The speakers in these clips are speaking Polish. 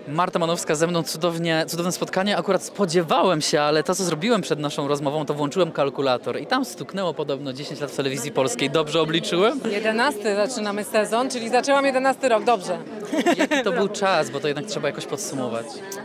Marta Manowska ze mną, cudowne spotkanie. Akurat spodziewałem się, ale to, co zrobiłem przed naszą rozmową, to włączyłem kalkulator i tam stuknęło podobno 10 lat w telewizji polskiej. Dobrze obliczyłem? 11 zaczynamy sezon, czyli zaczęłam 11 rok, dobrze. Jaki to był czas, bo to jednak trzeba jakoś podsumować.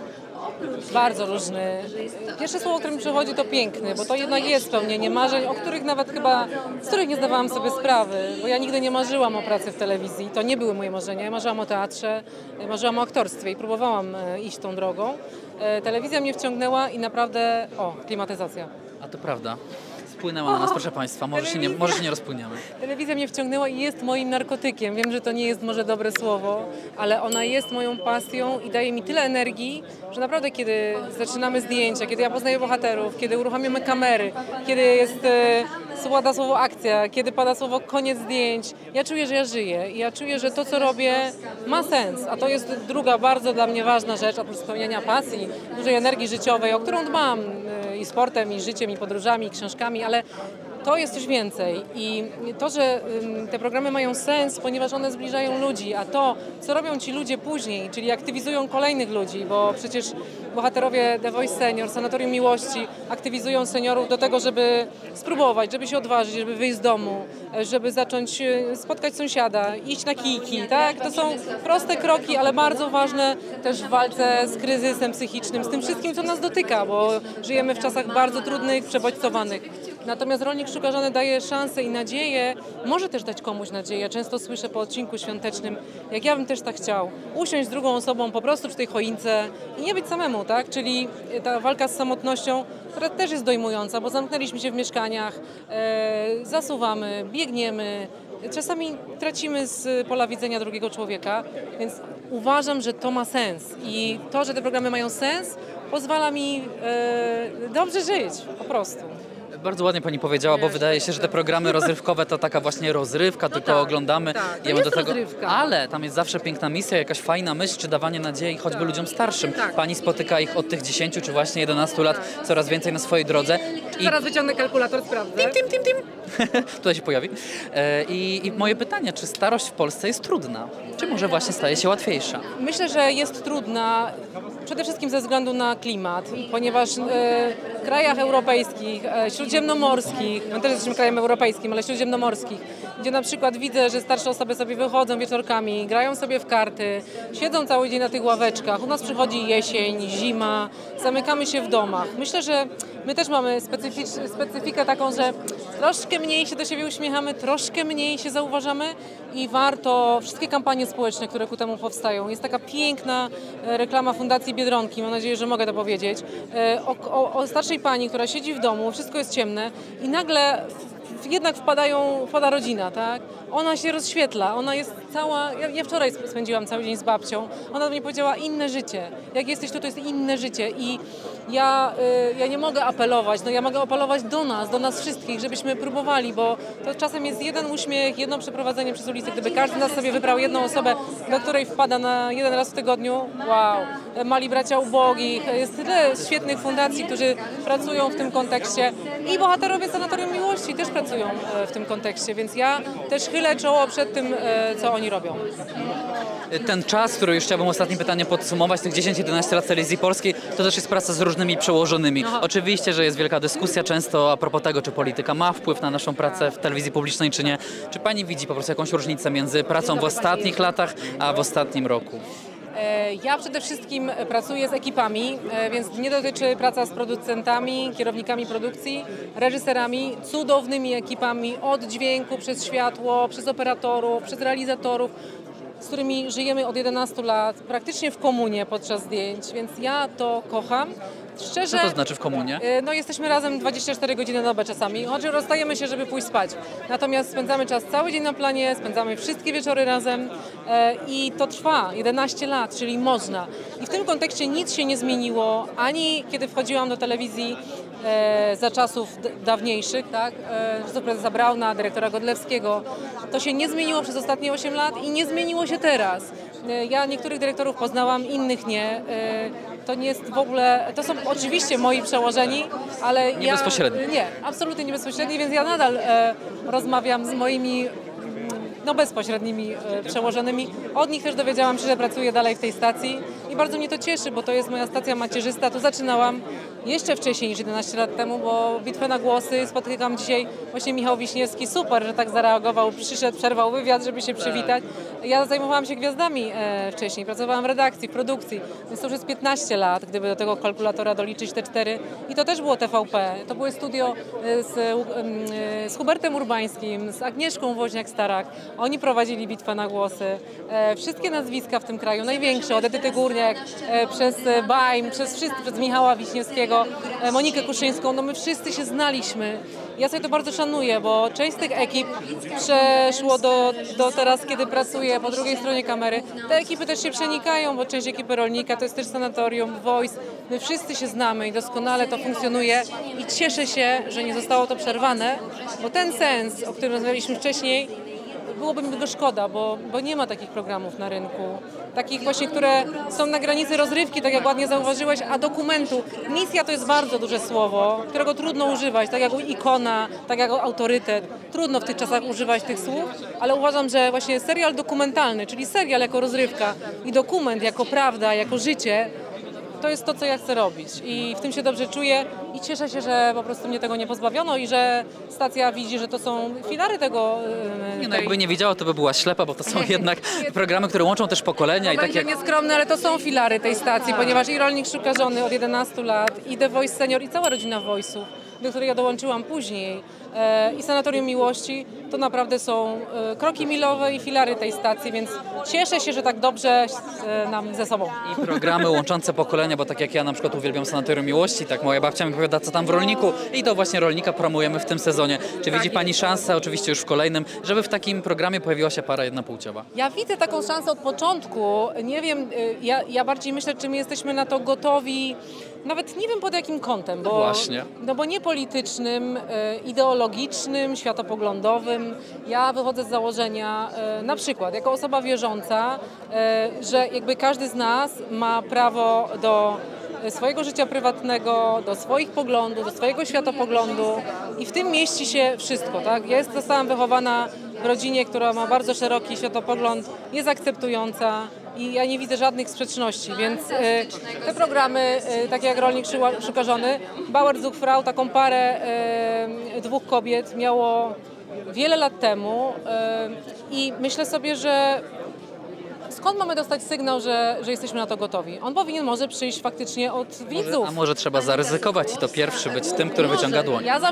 Bardzo różny. Pierwsze słowo, które mi przychodzi, to piękny, bo to jednak jest spełnienie marzeń, o których nawet chyba, z których nie zdawałam sobie sprawy, bo ja nigdy nie marzyłam o pracy w telewizji, to nie były moje marzenia, ja marzyłam o teatrze, marzyłam o aktorstwie i próbowałam iść tą drogą. Telewizja mnie wciągnęła i naprawdę, klimatyzacja. A to prawda. Wpłynęła na nas, proszę Państwa, może się nie rozpłyniemy. Telewizja mnie wciągnęła i jest moim narkotykiem. Wiem, że to nie jest może dobre słowo, ale ona jest moją pasją i daje mi tyle energii, że naprawdę kiedy zaczynamy zdjęcia, kiedy ja poznaję bohaterów, kiedy uruchamiamy kamery, kiedy jest pada słowo akcja, kiedy pada słowo koniec zdjęć, ja czuję, że ja żyję i ja czuję, że to, co robię, ma sens. A to jest druga bardzo dla mnie ważna rzecz, oprócz spełniania pasji, dużej energii życiowej, o którą dbam i sportem, i życiem, i podróżami, i książkami, ale to jest coś więcej i to, że te programy mają sens, ponieważ one zbliżają ludzi, a to, co robią ci ludzie później, czyli aktywizują kolejnych ludzi, bo przecież bohaterowie The Voice Senior, Sanatorium Miłości aktywizują seniorów do tego, żeby spróbować, żeby się odważyć, żeby wyjść z domu, żeby zacząć spotkać sąsiada, iść na kijki, tak? To są proste kroki, ale bardzo ważne też w walce z kryzysem psychicznym, z tym wszystkim, co nas dotyka, bo żyjemy w czasach bardzo trudnych, przebodźcowanych. Natomiast rolnik szuka żony daje szansę i nadzieję, może też dać komuś nadzieję. Często słyszę po odcinku świątecznym, jak ja bym też tak chciał, usiąść z drugą osobą po prostu przy tej choince i nie być samemu, tak? Czyli ta walka z samotnością, która też jest dojmująca, bo zamknęliśmy się w mieszkaniach, zasuwamy, biegniemy, czasami tracimy z pola widzenia drugiego człowieka, więc uważam, że to ma sens i to, że te programy mają sens, pozwala mi dobrze żyć, po prostu. Bardzo ładnie Pani powiedziała, bo wydaje się, że te programy rozrywkowe to taka właśnie rozrywka, tylko tak, oglądamy. Tak, to jest rozrywka. Ale tam jest zawsze piękna misja, jakaś fajna myśl, czy dawanie nadziei choćby ludziom starszym. Tak. Pani spotyka ich od tych 10 czy właśnie 11 lat coraz więcej na swojej drodze. Zaraz wyciągnę kalkulator, sprawdzę. Tim. Tutaj się pojawi. I moje pytanie, czy starość w Polsce jest trudna? Czy może właśnie staje się łatwiejsza? Myślę, że jest trudna przede wszystkim ze względu na klimat, ponieważ w krajach europejskich, śródziemnomorskich, my też jesteśmy krajem europejskim, ale śródziemnomorskich, gdzie na przykład widzę, że starsze osoby sobie wychodzą wieczorkami, grają sobie w karty, siedzą cały dzień na tych ławeczkach. U nas przychodzi jesień, zima, zamykamy się w domach. Myślę, że my też mamy specyfikę taką, że troszkę mniej się do siebie uśmiechamy, troszkę mniej się zauważamy i warto wszystkie kampanie społeczne, które ku temu powstają. Jest taka piękna reklama Fundacji Biedronki, mam nadzieję, że mogę to powiedzieć, o starszej pani, która siedzi w domu, wszystko jest ciemne i nagle jednak wpada rodzina, tak? Ona się rozświetla, ona jest cała... Ja wczoraj spędziłam cały dzień z babcią, ona do mnie powiedziała inne życie. Jak jesteś tu, to jest inne życie i ja nie mogę apelować, ja mogę apelować do nas wszystkich, żebyśmy próbowali, bo to czasem jest jeden uśmiech, jedno przeprowadzenie przez ulicę. Gdyby każdy z nas sobie wybrał jedną osobę, do której wpada na jeden raz w tygodniu, wow, Mali Bracia Ubogich, jest tyle świetnych fundacji, którzy pracują w tym kontekście i bohaterowie Sanatorium Miłości też pracują w tym kontekście, więc ja też chylę czoło przed tym, co oni robią. Ten czas, który już chciałbym ostatnim pytaniem podsumować, tych 10-11 lat telewizji polskiej, to też jest praca z różnymi przełożonymi. Aha. Oczywiście, że jest wielka dyskusja często a propos tego, czy polityka ma wpływ na naszą pracę w telewizji publicznej, czy nie. Czy Pani widzi po prostu jakąś różnicę między pracą w ostatnich latach, a w ostatnim roku? Ja przede wszystkim pracuję z ekipami, więc nie dotyczy praca z producentami, kierownikami produkcji, reżyserami, cudownymi ekipami od dźwięku, przez światło, przez operatorów, przez realizatorów, z którymi żyjemy od 11 lat, praktycznie w komunie podczas zdjęć, więc ja to kocham. Szczerze, Co to znaczy w komunie? Jesteśmy razem 24 godziny na dobę czasami, choć rozstajemy się, żeby pójść spać. Natomiast spędzamy czas cały dzień na planie, spędzamy wszystkie wieczory razem i to trwa 11 lat, czyli można. I w tym kontekście nic się nie zmieniło, ani kiedy wchodziłam do telewizji za czasów dawniejszych, tak? Prezesa Brauna, dyrektora Godlewskiego. To się nie zmieniło przez ostatnie 8 lat i nie zmieniło się teraz. Ja niektórych dyrektorów poznałam, innych nie. To nie jest w ogóle, to są oczywiście moi przełożeni, ale nie bezpośredni. Nie, absolutnie nie bezpośredni, więc ja nadal rozmawiam z moimi bezpośrednimi przełożonymi. Od nich też dowiedziałam się, że pracuję dalej w tej stacji i bardzo mnie to cieszy, bo to jest moja stacja macierzysta. Tu zaczynałam jeszcze wcześniej niż 11 lat temu, bo Bitwę na głosy spotykam dzisiaj właśnie Michał Wiśniewski, super, że tak zareagował, przyszedł, przerwał wywiad, żeby się przywitać. Ja zajmowałam się gwiazdami wcześniej, pracowałam w redakcji, w produkcji, więc to już jest 15 lat, gdyby do tego kalkulatora doliczyć te 4 i to też było TVP. To były studio z Hubertem Urbańskim, z Agnieszką Woźniak-Starak. Oni prowadzili Bitwę na głosy. Wszystkie nazwiska w tym kraju, największe, od Edyty Górniak, przez Bajm, przez Michała Wiśniewskiego, Monikę Kuszyńską, no my wszyscy się znaliśmy. Ja sobie to bardzo szanuję, bo część z tych ekip przeszło do teraz, kiedy pracuję po drugiej stronie kamery. Te ekipy też się przenikają, bo część ekipy Rolnika to jest też Sanatorium, Voice. My wszyscy się znamy i doskonale to funkcjonuje i cieszę się, że nie zostało to przerwane, bo ten sens, o którym rozmawialiśmy wcześniej, byłoby mi go szkoda, bo nie ma takich programów na rynku. Takich właśnie, które są na granicy rozrywki, tak jak ładnie zauważyłeś, a dokumentu. Misja to jest bardzo duże słowo, którego trudno używać, tak jak ikona, tak jak autorytet. Trudno w tych czasach używać tych słów, ale uważam, że właśnie serial dokumentalny, czyli serial jako rozrywka i dokument jako prawda, jako życie, to jest to, co ja chcę robić i w tym się dobrze czuję i cieszę się, że po prostu mnie tego nie pozbawiono i że stacja widzi, że to są filary tego. Jakby nie widziała, to by była ślepa, bo to są jednak programy, które łączą też pokolenia. I tak jak nieskromne, ale to są filary tej stacji, ponieważ i Rolnik Szuka Żony od 11 lat, i The Voice Senior, i cała rodzina Voice'ów, do której ja dołączyłam później, i Sanatorium Miłości, to naprawdę są kroki milowe i filary tej stacji, więc cieszę się, że tak dobrze nam ze sobą. I programy łączące pokolenia, bo tak jak ja na przykład uwielbiam Sanatorium Miłości, tak moja babcia mi powiada, co tam w Rolniku i to właśnie Rolnika promujemy w tym sezonie. Czy widzi Pani szansę, oczywiście już w kolejnym, żeby w takim programie pojawiła się para jednopłciowa? Ja widzę taką szansę od początku. Nie wiem, ja bardziej myślę, czy my jesteśmy na to gotowi. Nawet nie wiem pod jakim kątem, bo nie politycznym, ideologicznym, światopoglądowym. Ja wychodzę z założenia, na przykład jako osoba wierząca, że jakby każdy z nas ma prawo do swojego życia prywatnego, do swoich poglądów, do swojego światopoglądu i w tym mieści się wszystko, tak? Ja zostałam wychowana w rodzinie, która ma bardzo szeroki światopogląd, jest akceptująca i ja nie widzę żadnych sprzeczności, więc te programy, takie jak Rolnik Szuka Żony, Bauer Zug Frau, taką parę dwóch kobiet miało wiele lat temu i myślę sobie, że skąd mamy dostać sygnał, że jesteśmy na to gotowi? On powinien może przyjść faktycznie od widzów. A może trzeba zaryzykować i to pierwszy być tym, który wyciąga dłoń? Ja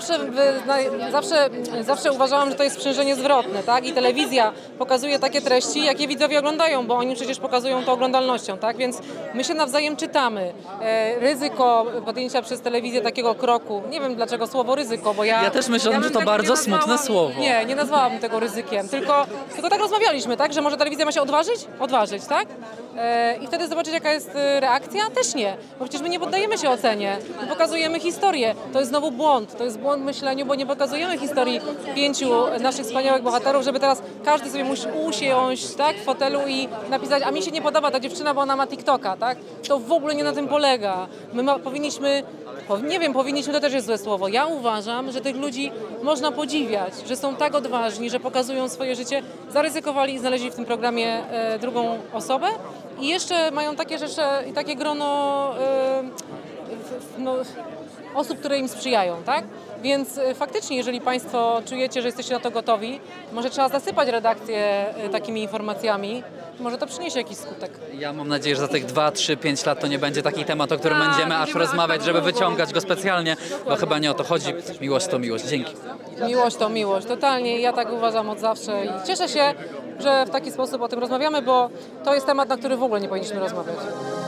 zawsze uważałam, że to jest sprzężenie zwrotne, tak? I telewizja pokazuje takie treści, jakie widzowie oglądają, bo oni przecież pokazują to oglądalnością, tak? Więc my się nawzajem czytamy. Ryzyko podjęcia przez telewizję takiego kroku. Nie wiem dlaczego słowo ryzyko, bo ja też myślę, że to bardzo smutne słowo. Nie nazwałabym tego ryzykiem, tylko tak rozmawialiśmy, tak? Że może telewizja ma się odważyć, tak? I wtedy zobaczyć, jaka jest reakcja? Też nie, bo przecież my nie poddajemy się ocenie, my pokazujemy historię. To jest znowu błąd, to jest błąd w myśleniu, bo nie pokazujemy historii 5 naszych wspaniałych bohaterów, żeby teraz każdy sobie musi usiąść, tak, w fotelu i napisać, a mi się nie podoba ta dziewczyna, bo ona ma TikToka, tak? To w ogóle nie na tym polega. Powinniśmy to też jest złe słowo. Ja uważam, że tych ludzi można podziwiać, że są tak odważni, że pokazują swoje życie, zaryzykowali i znaleźli w tym programie drugą osobę i jeszcze mają takie rzeczy i takie grono osób, które im sprzyjają, tak? Więc faktycznie, jeżeli Państwo czujecie, że jesteście na to gotowi, może trzeba zasypać redakcję takimi informacjami, może to przyniesie jakiś skutek. Ja mam nadzieję, że za tych 2, 3, 5 lat to nie będzie taki temat, o którym będziemy aż rozmawiać, żeby wyciągać go specjalnie, bo chyba nie o to chodzi. Miłość to miłość. Dzięki. Miłość to miłość. Totalnie. Ja tak uważam od zawsze i cieszę się, że w taki sposób o tym rozmawiamy, bo to jest temat, na który w ogóle nie powinniśmy rozmawiać.